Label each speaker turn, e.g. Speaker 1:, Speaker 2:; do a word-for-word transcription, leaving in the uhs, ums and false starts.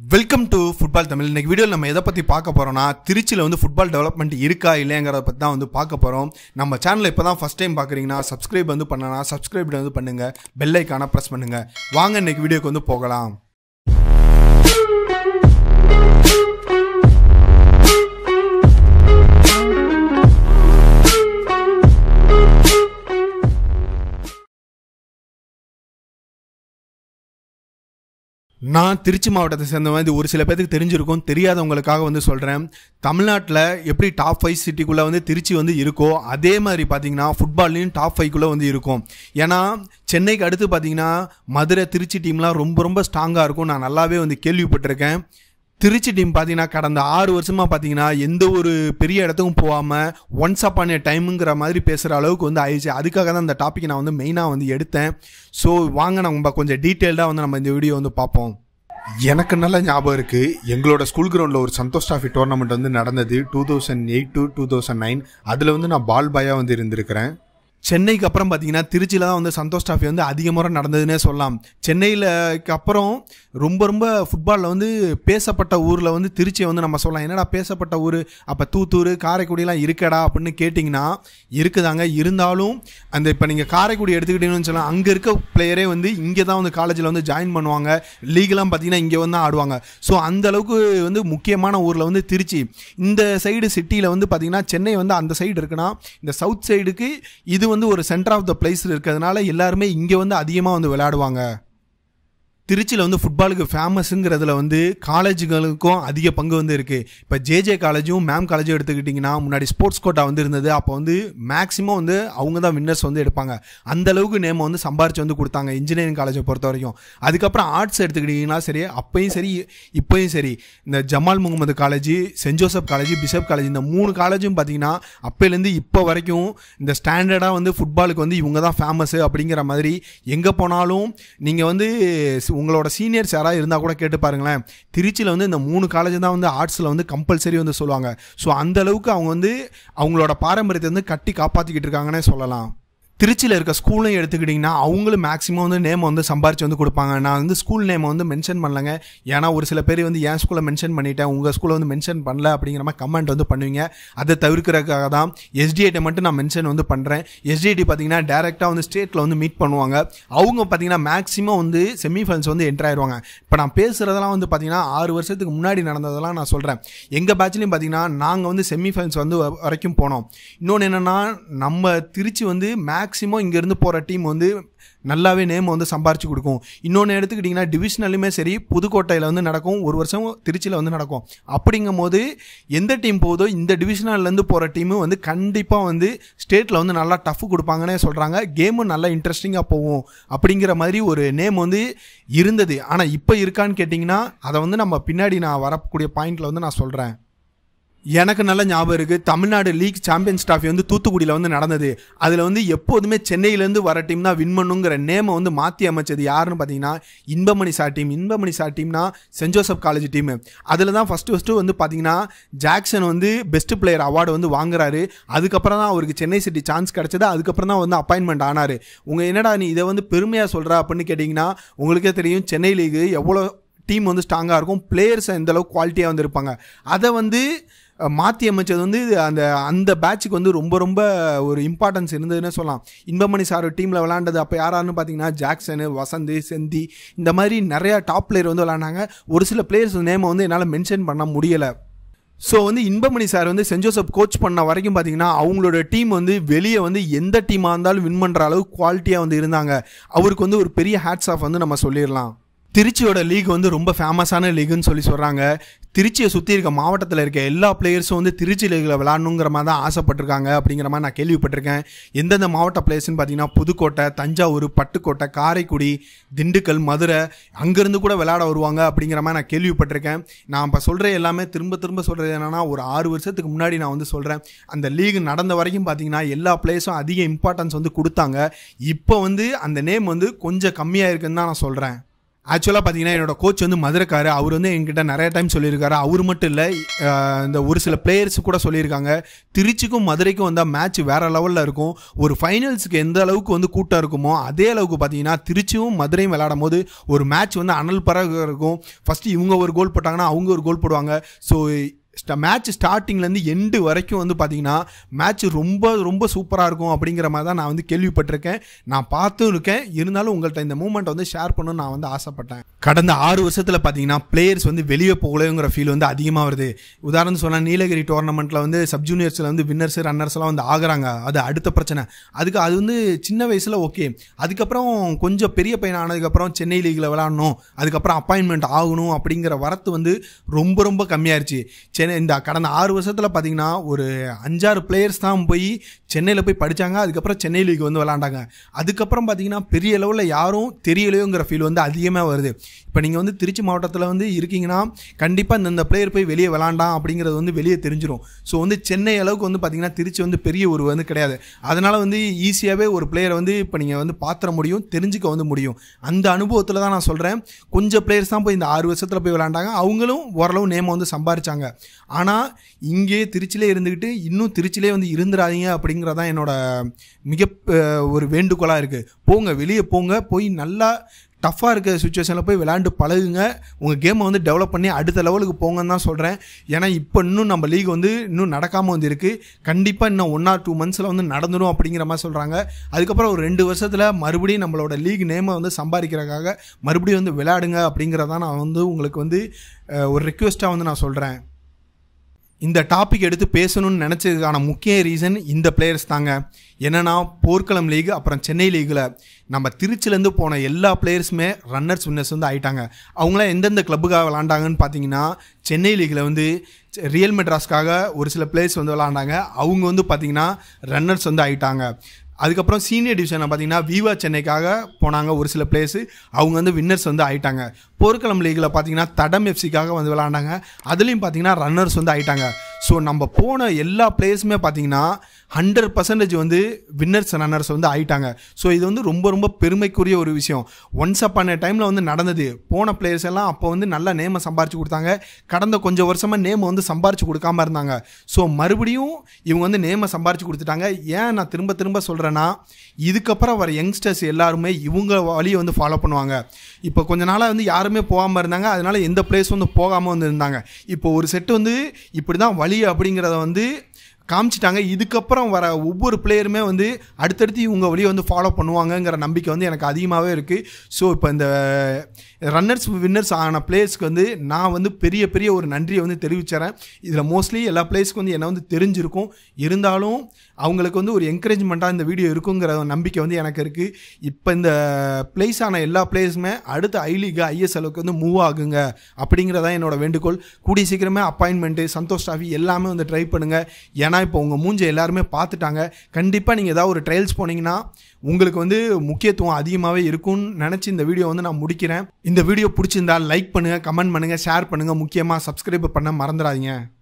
Speaker 1: Welcome to football Tamil. இன்னைக்கு வீடியோவில் நம்ம எதை பற்றி பார்க்க போகிறோம்னா, திருச்சியில் வந்து ஃபுட்பால் டெவலப்மெண்ட் இருக்கா இல்லைங்கிறத பற்றி தான் வந்து பார்க்க போகிறோம். நம்ம சேனலை இப்போ தான் ஃபஸ்ட் டைம் பார்க்குறீங்கன்னா சப்ஸ்கிரைப் வந்து பண்ணனா சப்ஸ்கிரைப் வந்து பண்ணுங்கள், பெல் ஐக்கானை ப்ரெஸ் பண்ணுங்கள். வாங்க இன்னைக்கு வீடியோக்கு வந்து போகலாம். நான் திருச்சி மாவட்டத்தை சேர்ந்த மாதிரி ஒரு சில பேருக்கு தெரிஞ்சிருக்கும், தெரியாதவங்களுக்காக வந்து சொல்கிறேன். தமிழ்நாட்டில் எப்படி டாப் ஃபைவ் சிட்டிக்குள்ளே வந்து திருச்சி வந்து இருக்கோ அதே மாதிரி பார்த்தீங்கன்னா ஃபுட்பால்லையும் டாப் ஃபைவ்க்குள்ளே வந்து இருக்கும். ஏன்னா சென்னைக்கு அடுத்து பார்த்தீங்கன்னா மதுரை திருச்சி டீம்லாம் ரொம்ப ரொம்ப ஸ்ட்ராங்காக இருக்கும். நான் நல்லாவே வந்து கேள்விப்பட்டிருக்கேன். திருச்சி டீம் பார்த்தீங்கன்னா கடந்த ஆறு வருஷமாக பார்த்தீங்கன்னா எந்த ஒரு பெரிய இடத்துக்கும் போகாமல் ஒன்ஸ் அப்பான் ஏ டைமுங்கிற மாதிரி பேசுகிற அளவுக்கு வந்து ஆயிடுச்சு. அதுக்காக தான் இந்த டாப்பிக்கை நான் வந்து மெயினாக வந்து எடுத்தேன். ஸோ வாங்க நம்ம கொஞ்சம் டீட்டெயில்டாக வந்து நம்ம இந்த வீடியோ வந்து பார்ப்போம். எனக்கு நல்ல ஞாபகம் இருக்குது, எங்களோட ஸ்கூல் கிரவுண்டில் ஒரு சந்தோஷ் ட்ராஃபி டோர்னமெண்ட் வந்து நடந்தது two thousand eight to two thousand nine அதில் வந்து நான் பால் பாயாக வந்து இருந்திருக்கிறேன். சென்னைக்கு அப்புறம் பார்த்தீங்கன்னா திருச்சியில் தான் வந்து சந்தோஷ் ட்ராஃபி வந்து அதிக முறை நடந்ததுன்னே சொல்லலாம். சென்னையிலக்கு அப்புறம் ரொம்ப ரொம்ப ஃபுட்பாலில் வந்து பேசப்பட்ட ஊரில் வந்து திருச்சியை வந்து நம்ம சொல்லலாம். என்னடா பேசப்பட்ட ஊர், அப்போ தூத்தூர் காரைக்குடிலாம் இருக்கடா அப்படின்னு கேட்டிங்கன்னா இருக்குதாங்க. இருந்தாலும் அந்த இப்போ நீங்கள் காரைக்குடி எடுத்துக்கிட்டீங்கன்னு சொல்லலாம், அங்கே இருக்க பிளேயரே வந்து இங்கே தான் வந்து காலேஜில் வந்து ஜாயின் பண்ணுவாங்க. லீகெலாம் பார்த்தீங்கன்னா இங்கே வந்து ஆடுவாங்க. ஸோ அந்தளவுக்கு வந்து முக்கியமான ஊரில் வந்து திருச்சி. இந்த சைடு சிட்டியில் வந்து பார்த்தீங்கன்னா சென்னை வந்து அந்த சைடு இருக்குன்னா, இந்த சவுத் சைடுக்கு இது வந்து ஒரு சென்டர் ஆஃப் த பிளேஸ் இருக்கிறதுனால எல்லாருமே இங்கே வந்து அதிகமாக வந்து விளையாடுவாங்க. திருச்சியில் வந்து ஃபுட்பாலுக்கு ஃபேமஸுங்கிறதுல வந்து காலேஜுகளுக்கும் அதிக பங்கு வந்து இருக்குது. இப்போ ஜேஜே காலேஜும் மேம் காலேஜும் எடுத்துக்கிட்டிங்கன்னா முன்னாடி ஸ்போர்ட்ஸ் கோட்டா வந்து இருந்தது. அப்போ வந்து மேக்ஸிமம் வந்து அவங்க தான் வின்னர்ஸ் வந்து எடுப்பாங்க. அந்தளவுக்கு நேமை வந்து சம்பாரிச்சு வந்து கொடுத்தாங்க இன்ஜினியரிங் காலேஜை பொறுத்த வரைக்கும். அதுக்கப்புறம் ஆர்ட்ஸ் எடுத்துக்கிட்டிங்கன்னா சரி, அப்பையும் சரி இப்போயும் சரி, இந்த Jamal Mohamed college, saint Joseph college, Bishop college, இந்த மூணு காலேஜும் பார்த்தீங்கன்னா அப்போலேருந்து இப்போ வரைக்கும் இந்த ஸ்டாண்டர்டாக வந்து ஃபுட்பாலுக்கு வந்து இவங்க தான் ஃபேமஸ்ஸு அப்படிங்கிற மாதிரி எங்கே போனாலும் நீங்கள் வந்து உங்களோட சீனியர்ஸ் யாராவது இருந்தால் கூட கேட்டு பாருங்களேன். திருச்சியில் வந்து இந்த மூணு காலேஜ் தான் வந்து ஆர்ட்ஸில் வந்து கம்பல்சரி வந்து சொல்லுவாங்க. ஸோ அந்தளவுக்கு அவங்க வந்து அவங்களோட பாரம்பரியத்தை வந்து கட்டி காப்பாற்றிக்கிட்டு இருக்காங்கன்னே சொல்லலாம். திருச்சியில் இருக்க ஸ்கூலையும் எடுத்துக்கிட்டிங்கன்னா அவங்களும் மேக்ஸிமம் வந்து நேம் வந்து சம்பாரிச்சு வந்து கொடுப்பாங்க. நான் வந்து ஸ்கூல் நேமை வந்து மென்ஷன் பண்ணலங்க, ஏன்னா ஒரு சில பேர் வந்து என் ஸ்கூலை மென்ஷன் பண்ணிட்டேன், உங்கள் ஸ்கூலை வந்து மென்ஷன் பண்ணல அப்படிங்கிற மாதிரி கமெண்ட் வந்து பண்ணுவீங்க. அதை தவிர்க்கிறதுக்காக தான் எஸ்டிஐட்டை மட்டும் நான் மென்ஷன் வந்து பண்ணுறேன். எஸ்டிஐடி பார்த்தீங்கன்னா டேரெக்டாக வந்து ஸ்டேட்டில் வந்து மீட் பண்ணுவாங்க. அவங்க பார்த்தீங்கன்னா மேக்ஸிமம் வந்து செமிஃபைனல்ஸ் வந்து என்ட்ரு ஆயிடுவாங்க. இப்போ நான் பேசுகிறதெல்லாம் வந்து பார்த்தீங்கன்னா ஆறு வருஷத்துக்கு முன்னாடி நடந்ததெல்லாம் நான் சொல்கிறேன். எங்கள் பேட்ச்லேயும் பார்த்தீங்கன்னா நாங்கள் வந்து செமிஃபைனல்ஸ் வந்து வரைக்கும் போனோம். இன்னொன்று என்னென்னா, நம்ம திருச்சி வந்து மேக்ஸ் மேக்ஸிமம் இங்கேருந்து போகிற டீம் வந்து நல்லாவே நேம் வந்து சம்பாரிச்சு கொடுக்கும். இன்னொன்று எடுத்துக்கிட்டிங்கன்னா டிவிஷனலுமே சரி, புதுக்கோட்டையில் வந்து நடக்கும், ஒரு வருஷம் திருச்சியில் வந்து நடக்கும். அப்படிங்கும் போது எந்த டீம் போகுதோ இந்த டிவிஷனல்லேருந்து போகிற டீமு வந்து கண்டிப்பாக வந்து ஸ்டேட்டில் வந்து நல்லா டஃப் கொடுப்பாங்கன்னே சொல்கிறாங்க. கேமும் நல்லா இன்ட்ரெஸ்டிங்காக போகும் அப்படிங்கிற மாதிரி ஒரு நேம் வந்து இருந்தது. ஆனால் இப்போ இருக்கான்னு கேட்டிங்கன்னா அதை வந்து நம்ம பின்னாடி நான் வரக்கூடிய பாயிண்டில் வந்து நான் சொல்கிறேன். எனக்கு நல்ல ஞாபகம் இருக்குது, தமிழ்நாடு லீக் சாம்பியன்ஸ் ட்ராஃபி வந்து தூத்துக்குடியில் வந்து நடந்தது. அதில் வந்து எப்போதுமே சென்னையிலேருந்து வர டீம் தான் வின் பண்ணுங்கிற நேமை வந்து மாற்றி அமைச்சது யாருன்னு பார்த்தீங்கன்னா Inbamani sir team. Inbamani sir டீம்னா சென்ட் ஜோசப் காலேஜ் டீமு. அதில் தான் ஃபஸ்ட்டு ஃபஸ்ட்டு வந்து பார்த்தீங்கன்னா ஜாக்சன் வந்து பெஸ்ட் பிளேயர் அவார்டு வந்து வாங்குறாரு. அதுக்கப்புறம் தான் அவருக்கு சென்னை சிட்டி சான்ஸ் கிடச்சது. அதுக்கப்புறம் தான் வந்து அப்பாயின்மெண்ட் ஆனார். உங்கள் என்னடா நீ இதை வந்து பெருமையாக சொல்கிற அப்படின்னு கேட்டிங்கன்னா, உங்களுக்கே தெரியும் சென்னை லீகு எவ்வளோ டீம் வந்து ஸ்ட்ராங்காக இருக்கும், பிளேயர்ஸ் எந்தளவுக்கு குவாலிட்டியாக வந்து இருப்பாங்க. அதை வந்து மாற்றி அமைச்சது வந்து அந்த அந்த பேட்சுக்கு வந்து ரொம்ப ரொம்ப ஒரு இம்பார்ட்டன்ஸ் இருந்ததுன்னு சொல்லலாம். இன்பமணி சார் டீமில் விளாண்டது அப்போ யாராருன்னு பார்த்தீங்கன்னா ஜாக்சனு, வசந்த், செந்தி, இந்த மாதிரி நிறையா டாப் பிளேயர் வந்து விளாண்டாங்க. ஒரு சில பிளேயர்ஸ் நேமை வந்து என்னால் மென்ஷன் பண்ண முடியலை. ஸோ வந்து இன்பமணி சார் வந்து சென்ட் ஜோசப் கோச் பண்ண வரைக்கும் பார்த்தீங்கன்னா அவங்களோட டீம் வந்து வெளியே வந்து எந்த டீமாக இருந்தாலும் வின் பண்ணுற அளவுக்கு குவாலிட்டியாக வந்து இருந்தாங்க. அவருக்கு வந்து ஒரு பெரிய ஹேட்ஸ் ஆஃப் வந்து நம்ம சொல்லிடலாம். திருச்சியோட லீக் வந்து ரொம்ப ஃபேமஸான லீக்குன்னு சொல்லி சொல்கிறாங்க. திருச்சியை சுற்றி இருக்க மாவட்டத்தில் இருக்க எல்லா பிளேயர்ஸும் வந்து திருச்சி லீகில் விளாடணுங்கிற மாதிரி தான் ஆசைப்பட்டிருக்காங்க அப்படிங்கிற மாதிரி நான் கேள்விப்பட்டிருக்கேன். எந்தெந்த மாவட்ட பிளேயர்ஸ்னு பார்த்தீங்கன்னா புதுக்கோட்டை, தஞ்சாவூர், பட்டுக்கோட்டை, காரைக்குடி, திண்டுக்கல், மதுரை, அங்கேருந்து கூட விளையாட வருவாங்க அப்படிங்கிற மாதிரி நான் கேள்விப்பட்டிருக்கேன். நான் இப்போ சொல்கிற எல்லாமே திரும்ப திரும்ப சொல்கிறது என்னென்னா, ஒரு ஆறு வருஷத்துக்கு முன்னாடி நான் வந்து சொல்கிறேன், அந்த லீக் நடந்த வரைக்கும் பார்த்தீங்கன்னா எல்லா பிளேயர்ஸும் அதிக இம்பார்ட்டன்ஸ் வந்து கொடுத்தாங்க. இப்போ வந்து அந்த நேம் வந்து கொஞ்சம் கம்மியாக இருக்குன்னு தான் நான் சொல்கிறேன். ஆக்சுவலாக பார்த்தீங்கன்னா என்னோட கோச் வந்து மதுரைக்காரு. அவர் வந்து என்கிட்ட நிறைய டைம் சொல்லியிருக்காரு. அவர் மட்டும் இல்லை, இந்த ஒரு சில பிளேயர்ஸ் கூட சொல்லியிருக்காங்க, திருச்சிக்கும் மதுரைக்கும் வந்தால் மேட்ச் வேற லெவலில் இருக்கும். ஒரு ஃபைனல்ஸுக்கு எந்த அளவுக்கு வந்து கூட்டம் இருக்குமோ அதே அளவுக்கு பார்த்தீங்கன்னா திருச்சியும் மதுரையும் விளையாடும் போது ஒரு மேட்ச் வந்து அனல் பறக்க இருக்கும். ஃபஸ்ட்டு இவங்க ஒரு கோல் போட்டாங்கன்னா அவங்க ஒரு கோல் போடுவாங்க. ஸோ மேட்ச் ஸ்டார்டிங்லேருந்து எண்டு வரைக்கும் வந்து பார்த்தீங்கன்னா மேட்ச் ரொம்ப ரொம்ப சூப்பராக இருக்கும் அப்படிங்கிற மாதிரி தான் நான் வந்து கேள்விப்பட்டிருக்கேன். நான் பார்த்தும் இருக்கேன். இருந்தாலும் உங்கள்கிட்ட இந்த மூமெண்ட்டை வந்து ஷேர் பண்ணணும்னு நான் வந்து ஆசைப்பட்டேன். கடந்த ஆறு வருஷத்தில் பார்த்தீங்கன்னா பிளேயர்ஸ் வந்து வெளியே போகலைங்கிற ஃபீல் வந்து அதிகமாக வருது. உதாரணம் சொன்னால் நீலகிரி டோர்னமெண்ட்டில் வந்து சப் ஜூனியர்ஸில் வந்து வின்னர்ஸ் ரன்னர்ஸ்லாம் வந்து ஆகுறாங்க. அது அடுத்த பிரச்சனை. அதுக்கு அது வந்து சின்ன வயசில் ஓகே. அதுக்கப்புறம் கொஞ்சம் பெரிய பையன் ஆனதுக்கப்புறம் சென்னை லீகில் விளாடணும், அதுக்கப்புறம் அப்பாயின்மெண்ட் ஆகணும் அப்படிங்கிற வரத்து வந்து ரொம்ப ரொம்ப கம்மியாயிருச்சு. சென்னை இந்த கடந்த ஆறு வருஷத்தில் பார்த்தீங்கன்னா ஒரு அஞ்சாறு பிளேயர்ஸ் தான் போய் சென்னையில் போய் படித்தாங்க. அதுக்கப்புறம் சென்னை லீக் வந்து விளாண்டாங்க. அதுக்கப்புறம் பார்த்தீங்கன்னா பெரிய லெவலில் யாரும் தெரியலையோங்கிற ஃபீல் வந்து அதிகமாக வருது. இப்போ நீங்கள் வந்து திருச்சி மாவட்டத்தில் வந்து இருக்கீங்கன்னா கண்டிப்பாக இந்தந்த பிளேயர் போய் வெளியே விளாண்டான் அப்படிங்கிறது வந்து வெளியே தெரிஞ்சிடும். ஸோ வந்து சென்னை அளவுக்கு வந்து பார்த்தீங்கன்னா திருச்சி வந்து பெரிய ஒரு வந்து கிடையாது. அதனால் வந்து ஈஸியாகவே ஒரு பிளேயரை வந்து இப்போ நீங்கள் வந்து பார்த்துட முடியும், தெரிஞ்சுக்க வந்து முடியும். அந்த அனுபவத்தில் தான் நான் சொல்கிறேன். கொஞ்சம் பிளேயர்ஸ் தான் போய் இந்த ஆறு வருஷத்தில் போய் விளாண்டாங்க. அவங்களும் ஓரளவு நேமை வந்து சம்பாரிச்சாங்க. ஆனால் இங்கே திருச்சியிலே இருந்துக்கிட்டு இன்னும் திருச்சியிலே வந்து இருந்துடாதீங்க அப்படிங்கிறதான் என்னோட மிக ஒரு வேண்டுகோளாக இருக்குது. போங்க, வெளியே போங்க, போய் நல்லா டஃப்பாக இருக்க சுச்சுவேஷனில் போய் விளையாண்டு பழகுங்க. உங்கள் கேமை வந்து டெவலப் பண்ணி அடுத்த லெவலுக்கு போங்கன்னு தான் சொல்கிறேன். ஏன்னா இப்போ இன்னும் நம்ம லீக் வந்து இன்னும் நடக்காமல் வந்து இருக்குது. கண்டிப்பாக இன்னும் ஒன் ஆர் டூ மந்த்ஸில் வந்து நடந்துடும் அப்படிங்கிற மாதிரி சொல்கிறாங்க. அதுக்கப்புறம் ஒரு ரெண்டு வருஷத்தில் மறுபடியும் நம்மளோட லீக் நேமை வந்து சம்பாதிக்கிறதுக்காக மறுபடியும் வந்து விளையாடுங்க அப்படிங்கிறதான் நான் வந்து உங்களுக்கு வந்து ஒரு ரிக்வெஸ்ட்டாக வந்து நான் சொல்கிறேன். இந்த டாபிக் எடுத்து பேசணும்னு நினச்சதுக்கான முக்கிய ரீசன் இந்த பிளேயர்ஸ் தாங்க. என்னென்னா போர்க்களம் லீக் அப்புறம் சென்னை லீகில் நம்ம திருச்சிலேருந்து போன எல்லா பிளேயர்ஸுமே ரன்னர்ஸ் வின்னர்ஸ் வந்து ஆகிட்டாங்க. அவங்களாம் எந்தெந்த கிளப்புக்காக விளாண்டாங்கன்னு பார்த்தீங்கன்னா சென்னை லீகில் வந்து ரியல் மெட்ராஸ்க்காக ஒரு சில பிளேயர்ஸ் வந்து விளாண்டாங்க. அவங்க வந்து பார்த்திங்கன்னா ரன்னர்ஸ் வந்து ஆகிட்டாங்க. அதுக்கப்புறம் சீனியர் டிவிஷனில் பார்த்தீங்கன்னா விவா சென்னைக்காக போனாங்க ஒரு சில பிளேயர்ஸு. அவங்க வந்து வின்னர்ஸ் வந்து ஆகிட்டாங்க. போர்க்களம் லீகில் பார்த்தீங்கன்னா தடம் எஃப்சிக்காக வந்து விளாண்டாங்க. அதுலேயும் பார்த்தீங்கன்னா ரன்னர்ஸ் வந்து ஆகிட்டாங்க. ஸோ நம்ம போன எல்லா பிளேயர்ஸுமே பார்த்தீங்கன்னா ஹண்ட்ரட் பர்சன்டேஜ் வந்து வின்னர்ஸ் ரன்னர்ஸ் வந்து ஆகிட்டாங்க. ஸோ இது வந்து ரொம்ப ரொம்ப பெருமைக்குரிய ஒரு விஷயம். ஒன்ஸ் அப் ஆன டைமில் வந்து நடந்தது. போன பிளேயர்ஸ் எல்லாம் அப்போ வந்து நல்ல நேமை சம்பாரிச்சு கொடுத்தாங்க. கடந்த கொஞ்சம் வருஷமாக நேமை வந்து சம்பாரிச்சு கொடுக்காம இருந்தாங்க. ஸோ மறுபடியும் இவங்க வந்து நேமை சம்பாரிச்சு கொடுத்துட்டாங்க. ஏன் நான் திரும்ப திரும்ப சொல்கிறேன்னா, இதுக்கப்புறம் வர யங்ஸ்டர்ஸ் எல்லாருமே இவங்க வழியை வந்து ஃபாலோ பண்ணுவாங்க. இப்போ கொஞ்ச நாளாக வந்து யாருமே போகாமல் இருந்தாங்க. அதனால எந்த பிளேஸ் வந்து போகாமல் வந்து இருந்தாங்க. இப்போ ஒரு செட்டு வந்து இப்படி தான் வழி அப்படிங்கிறத வந்து காமிச்சிட்டாங்க. இதுக்கப்புறம் வர ஒவ்வொரு பிளேயருமே வந்து அடுத்தடுத்து இவங்க வழியை வந்து ஃபாலோ பண்ணுவாங்கங்கிற நம்பிக்கை வந்து எனக்கு அதிகமாகவே இருக்குது. ஸோ இப்போ இந்த ரன்னர்ஸ் வின்னர்ஸ் ஆன பிளேயர்ஸ்க்கு வந்து நான் வந்து பெரிய பெரிய ஒரு நன்றியை வந்து தெரிவிச்சுறேன். இதில் மோஸ்ட்லி எல்லா பிளேயர்ஸ்க்கு வந்து என்னை வந்து தெரிஞ்சிருக்கும். இருந்தாலும் அவங்களுக்கு வந்து ஒரு என்கரேஜ்மெண்ட்டாக இந்த வீடியோ இருக்குங்கிற நம்பிக்கை வந்து எனக்கு இருக்குது. இப்போ இந்த பிளேஸ் ஆன எல்லா பிளேயர்ஸுமே அடுத்த ஐ லீக் ஐஎஸ்எல்லுக்கு வந்து மூவ் ஆகுங்க அப்படிங்கிறதான் என்னோட வேண்டுகோள். கூடிய சீக்கிரமே அப்பாயின்மெண்ட்டு சந்தோஷ் ட்ராஃபி எல்லாமே வந்து ட்ரை பண்ணுங்கள். ஏன்னா இப்போ உங்கள் மூஞ்சை எல்லாருமே பார்த்துட்டாங்க. கண்டிப்பாக நீங்கள் ஏதாவது ஒரு ட்ரையல்ஸ் போனீங்கன்னா உங்களுக்கு வந்து முக்கியத்துவம் அதிகமாகவே இருக்கும்னு நினச்சி இந்த வீடியோ வந்து நான் முடிக்கிறேன். இந்த வீடியோ பிடிச்சிருந்தால் லைக் பண்ணுங்கள், கமெண்ட் பண்ணுங்கள், ஷேர் பண்ணுங்கள். முக்கியமாக சப்ஸ்கிரைப் பண்ண மறந்துடாதீங்க.